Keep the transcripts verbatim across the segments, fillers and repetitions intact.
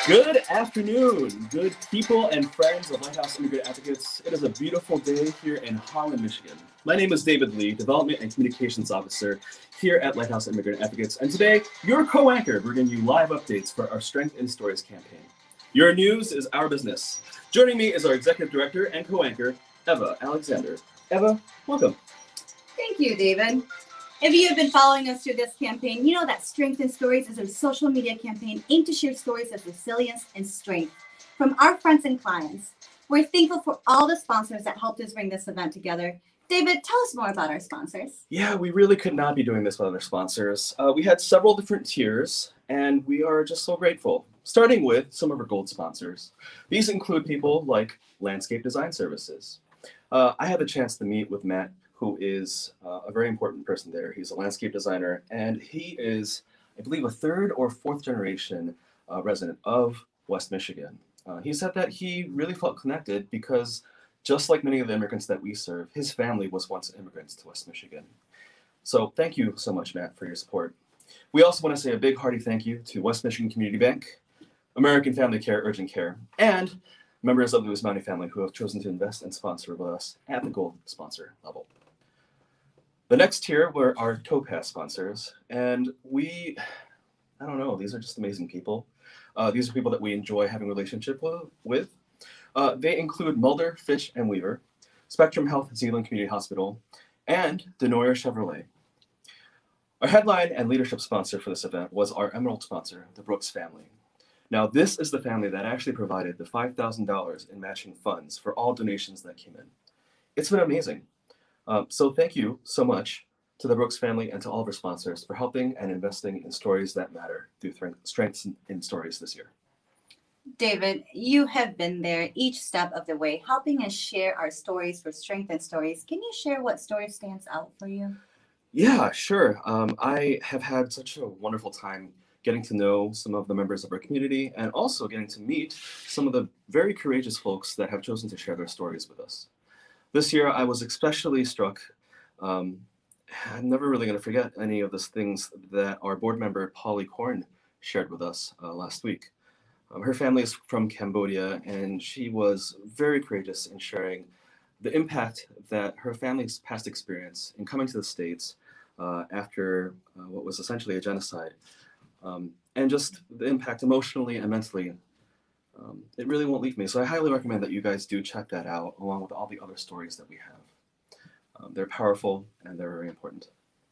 Good afternoon, good people and friends of Lighthouse Immigrant Advocates. It is a beautiful day here in Holland, Michigan. My name is David Lee, Development and Communications Officer here at Lighthouse Immigrant Advocates, and today, your co-anchor, bringing you live updates for our Strength in Stories campaign. Your news is our business. Joining me is our Executive Director and co-anchor, Eva Alexander. Eva, welcome. Thank you, David. If you have been following us through this campaign, you know that Strength in Stories is a social media campaign aimed to share stories of resilience and strength from our friends and clients. We're thankful for all the sponsors that helped us bring this event together. David, tell us more about our sponsors. Yeah, we really could not be doing this without our sponsors. Uh, we had several different tiers, and we are just so grateful. Starting with some of our gold sponsors. These include people like Landscape Design Services. Uh, I had the chance to meet with Matt, who is uh, a very important person there. He's a landscape designer, and he is, I believe, a third or fourth generation uh, resident of West Michigan. Uh, he said that he really felt connected because, just like many of the immigrants that we serve, his family was once immigrants to West Michigan. So thank you so much, Matt, for your support. We also want to say a big hearty thank you to West Michigan Community Bank, American Family Care Urgent Care, and members of the Usmani family who have chosen to invest and sponsor with us at the gold sponsor level. The next tier were our Topaz sponsors, and we, I don't know, these are just amazing people. Uh, these are people that we enjoy having a relationship with. Uh, they include Mulder, Fitch, and Weaver, Spectrum Health Zeeland Community Hospital, and Denoyer Chevrolet. Our headline and leadership sponsor for this event was our Emerald sponsor, the Brooks family. Now, this is the family that actually provided the five thousand dollars in matching funds for all donations that came in. It's been amazing. Um, so thank you so much to the Brooks family and to all of our sponsors for helping and investing in stories that matter through Strengths in Stories this year. David, you have been there each step of the way, helping us share our stories for Strength in Stories. Can you share what story stands out for you? Yeah, sure. Um, I have had such a wonderful time getting to know some of the members of our community and also getting to meet some of the very courageous folks that have chosen to share their stories with us. This year, I was especially struck. Um, I'm never really going to forget any of the things that our board member, Polly Korn, shared with us uh, last week. Um, her family is from Cambodia, and she was very courageous in sharing the impact that her family's past experience in coming to the States uh, after uh, what was essentially a genocide, um, and just the impact emotionally and mentally. Um, it really won't leave me. So I highly recommend that you guys do check that out, along with all the other stories that we have. Um, they're powerful and they're very important.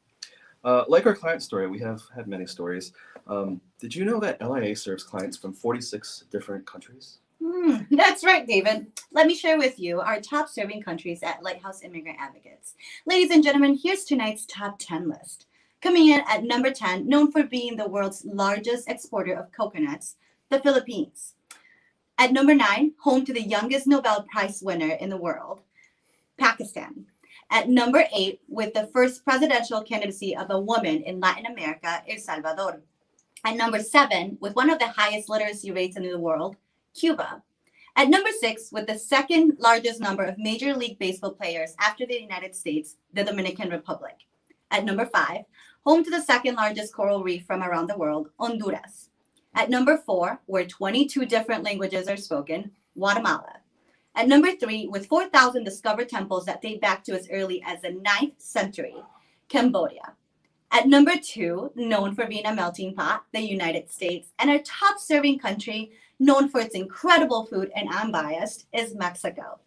Uh, like our client story, we have had many stories. Um, did you know that L I A serves clients from forty-six different countries? Mm, that's right, David. Let me share with you our top serving countries at Lighthouse Immigrant Advocates. Ladies and gentlemen, here's tonight's top ten list. Coming in at number ten, known for being the world's largest exporter of coconuts, the Philippines. At number nine, home to the youngest Nobel Prize winner in the world, Pakistan. At number eight, with the first presidential candidacy of a woman in Latin America, El Salvador. At number seven, with one of the highest literacy rates in the world, Cuba. At number six, with the second largest number of Major League Baseball players after the United States, the Dominican Republic. At number five, home to the second largest coral reef from around the world, Honduras. At number four, where twenty-two different languages are spoken, Guatemala. At number three, with four thousand discovered temples that date back to as early as the ninth century, Cambodia. At number two, known for being a melting pot, the United States. And our top serving country, known for its incredible food and unbiased, is Mexico.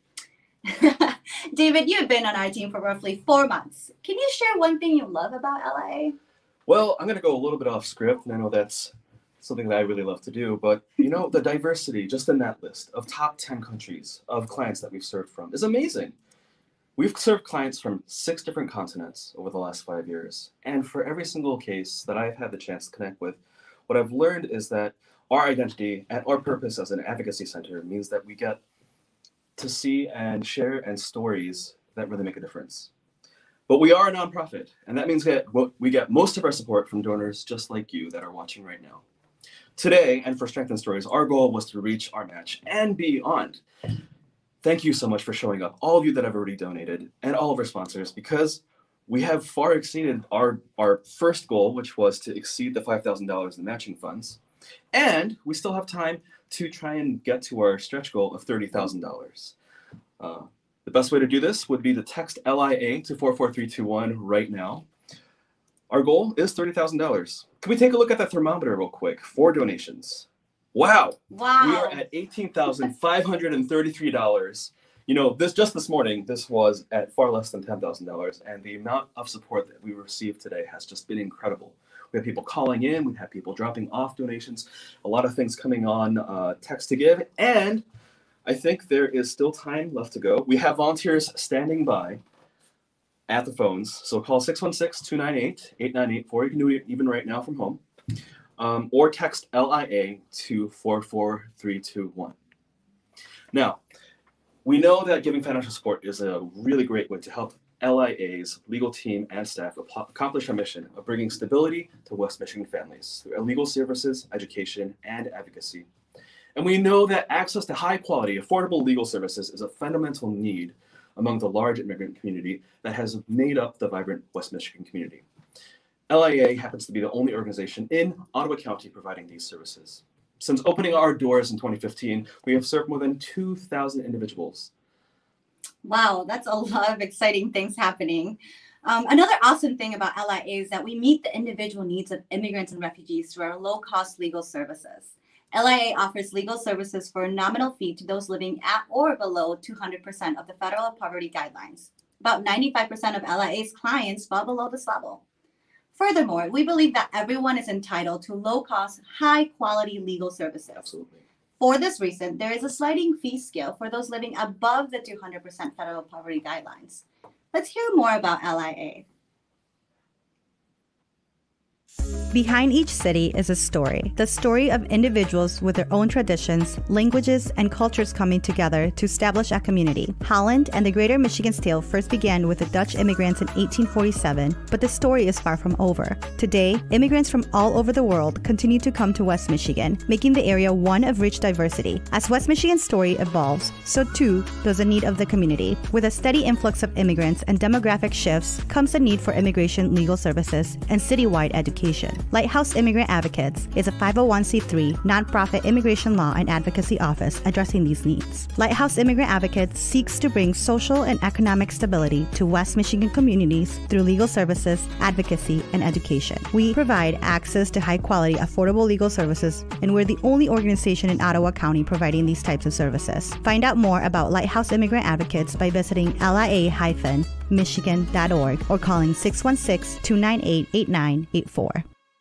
David, you've been on our team for roughly four months. Can you share one thing you love about L A? Well, I'm going to go a little bit off script, and I know that's something that I really love to do, but you know, the diversity just in that list of top ten countries of clients that we've served from is amazing. We've served clients from six different continents over the last five years, and for every single case that I've had the chance to connect with, what I've learned is that our identity and our purpose as an advocacy center means that we get to see and share and stories that really make a difference. But we are a nonprofit, and that means that we get most of our support from donors just like you that are watching right now. Today, and for Strength in Stories, our goal was to reach our match and beyond. Thank you so much for showing up, all of you that have already donated, and all of our sponsors, because we have far exceeded our, our first goal, which was to exceed the five thousand dollars in matching funds. And we still have time to try and get to our stretch goal of thirty thousand dollars. Uh, the best way to do this would be to text L I A to four four three two one right now. Our goal is thirty thousand dollars. Can we take a look at that thermometer real quick for donations? Wow. Wow. We are at eighteen thousand five hundred thirty-three dollars. You know, this just this morning, this was at far less than ten thousand dollars, and the amount of support that we received today has just been incredible. We have people calling in, we have people dropping off donations, a lot of things coming on uh, text to give, and I think there is still time left to go. We have volunteers standing by at the phones, so call six one six, two nine eight, eight nine eight four. You can do it even right now from home. Um, or text L I A to four four three two one. Now, we know that giving financial support is a really great way to help L I A's legal team and staff accomplish our mission of bringing stability to West Michigan families through legal services, education, and advocacy. And we know that access to high quality, affordable legal services is a fundamental need among the large immigrant community that has made up the vibrant West Michigan community. L I A happens to be the only organization in Ottawa County providing these services. Since opening our doors in twenty fifteen, we have served more than two thousand individuals. Wow, that's a lot of exciting things happening. Um, another awesome thing about L I A is that we meet the individual needs of immigrants and refugees through our low-cost legal services. L I A offers legal services for a nominal fee to those living at or below two hundred percent of the federal poverty guidelines. About ninety-five percent of L I A's clients fall below this level. Furthermore, we believe that everyone is entitled to low-cost, high-quality legal services. Absolutely. For this reason, there is a sliding fee scale for those living above the two hundred percent federal poverty guidelines. Let's hear more about L I A. Behind each city is a story, the story of individuals with their own traditions, languages, and cultures coming together to establish a community. Holland and the Greater Michigan's Tale first began with the Dutch immigrants in eighteen forty-seven, but the story is far from over. Today, immigrants from all over the world continue to come to West Michigan, making the area one of rich diversity. As West Michigan's story evolves, so too does the need of the community. With a steady influx of immigrants and demographic shifts comes the need for immigration legal services and citywide education. Lighthouse Immigrant Advocates is a five oh one c three nonprofit immigration law and advocacy office addressing these needs. Lighthouse Immigrant Advocates seeks to bring social and economic stability to West Michigan communities through legal services, advocacy, and education. We provide access to high-quality, affordable legal services, and we're the only organization in Ottawa County providing these types of services. Find out more about Lighthouse Immigrant Advocates by visiting L I A dash michigan dot org or calling six one six, two nine eight, eight nine eight four.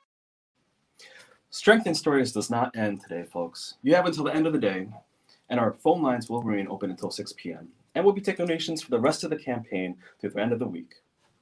Strength in Stories does not end today, folks. You have until the end of the day, and our phone lines will remain open until six p.m. And we'll be taking donations for the rest of the campaign through the end of the week.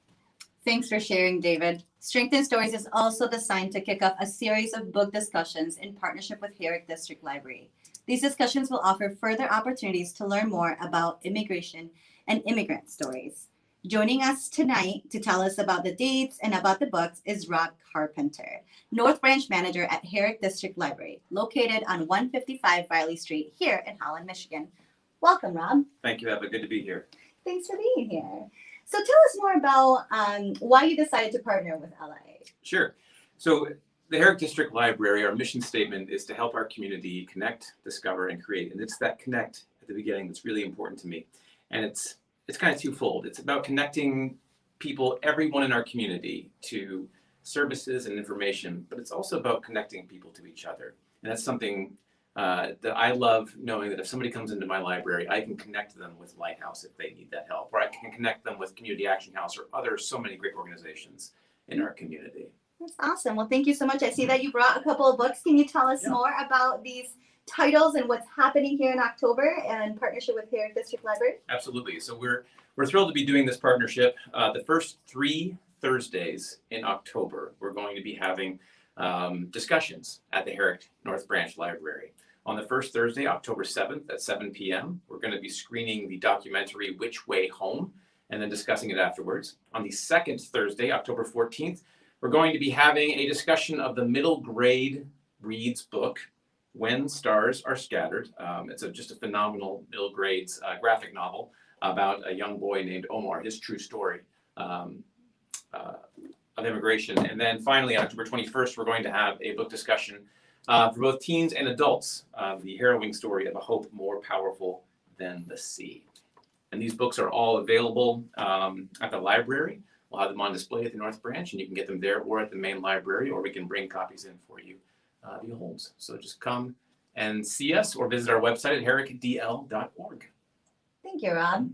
Thanks for sharing, David. Strength in Stories is also designed to kick off a series of book discussions in partnership with Herrick District Library. These discussions will offer further opportunities to learn more about immigration and immigrant stories. Joining us tonight to tell us about the dates and about the books is Rob Carpenter, North Branch Manager at Herrick District Library, located on one fifty-five Riley Street here in Holland, Michigan. Welcome, Rob. Thank you, Eva. Good to be here. Thanks for being here. So tell us more about um, why you decided to partner with L I A. Sure. So the Herrick District Library, our mission statement is to help our community connect, discover, and create. And it's that connect at the beginning that's really important to me. And it's it's kind of twofold. It's about connecting people, everyone in our community, to services and information, but it's also about connecting people to each other. And that's something uh, that I love, knowing that if somebody comes into my library, I can connect them with Lighthouse if they need that help, or I can connect them with Community Action House or other so many great organizations in our community. That's awesome. Well, thank you so much. I see that you brought a couple of books. Can you tell us Yeah. more about these titles and what's happening here in October in partnership with Herrick District Library? Absolutely. So we're we're thrilled to be doing this partnership. Uh, the first three Thursdays in October, we're going to be having um, discussions at the Herrick North Branch Library. On the first Thursday, October seventh at seven p.m., we're going to be screening the documentary Which Way Home and then discussing it afterwards. On the second Thursday, October fourteenth, we're going to be having a discussion of the middle grade reads book, When Stars Are Scattered. Um, it's a, just a phenomenal middle grades uh, graphic novel about a young boy named Omar, his true story um, uh, of immigration. And then finally, on October twenty-first, we're going to have a book discussion uh, for both teens and adults, uh, the harrowing story of a hope more powerful than the sea. And these books are all available um, at the library. We'll have them on display at the North Branch, and you can get them there or at the main library, or we can bring copies in for you uh, via Holmes. So just come and see us or visit our website at herrick d l dot org. Thank you, Rob.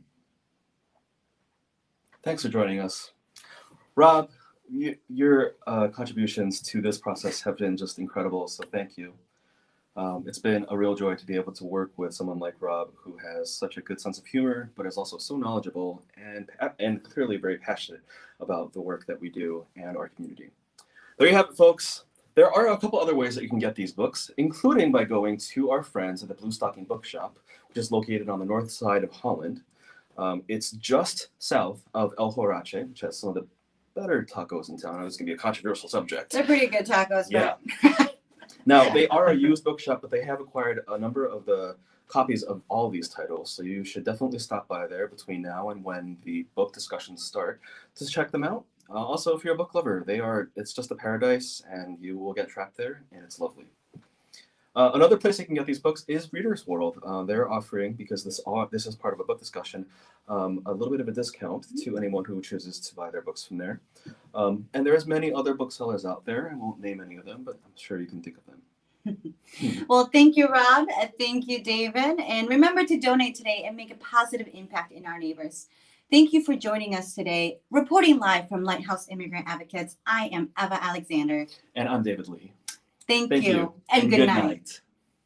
Thanks for joining us. Rob, you, your uh, contributions to this process have been just incredible, so thank you. Um, it's been a real joy to be able to work with someone like Rob, who has such a good sense of humor, but is also so knowledgeable and, and clearly very passionate about the work that we do and our community. There you have it, folks. There are a couple other ways that you can get these books, including by going to our friends at the Blue Stocking Bookshop, which is located on the north side of Holland. Um, it's just south of El Horache, which has some of the better tacos in town. I know it's going to be a controversial subject. They're pretty good tacos, Yeah. but Now, they are a used bookshop, but they have acquired a number of the copies of all these titles, so you should definitely stop by there between now and when the book discussions start to check them out. Uh, also, if you're a book lover, they are, it's just a paradise, and you will get trapped there, and it's lovely. Uh, another place you can get these books is Reader's World. Uh, they're offering, because this all, this is part of a book discussion, um, a little bit of a discount to anyone who chooses to buy their books from there. Um, and there's many other booksellers out there. I won't name any of them, but I'm sure you can think of them. well, thank you, Rob. and Thank you, David. And remember to donate today and make a positive impact in our neighbors. Thank you for joining us today. Reporting live from Lighthouse Immigrant Advocates, I am Eva Alexander. And I'm David Lee. Thank, Thank you, you. and, good, night.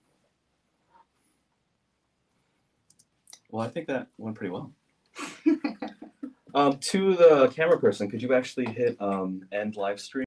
Well, I think that went pretty well. um, to the camera person, could you actually hit um, end live stream?